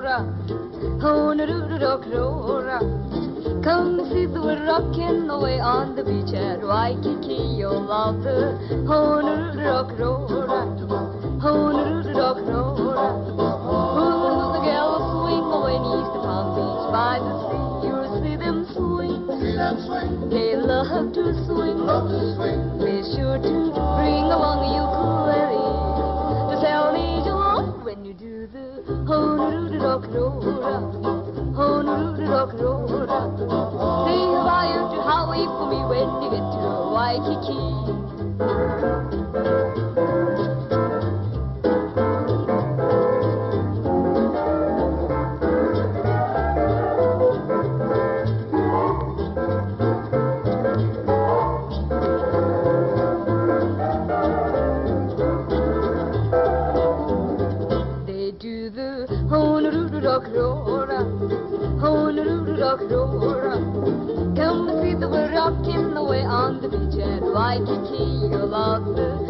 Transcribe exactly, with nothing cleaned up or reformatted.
Rolla, Honolulu Rolla. Come see the we're rocking away on the beach at Waikiki. You'll love the Honolulu Rolla, Honolulu Rolla. Who's the gal swing away east of Palm Beach by the sea? You'll see them swing. See them swing. They love to swing. Love to swing. Be sure to bring along a ukulele to tell me you love when you do the Honolulu Rolla, Honolulu Rolla. Say Hawaii to Hawaii for me when you get to Waikiki. Honolulu Rolla, Honolulu Rolla. Come and see the we're rocking away on the beach at Waikiki. You'll love the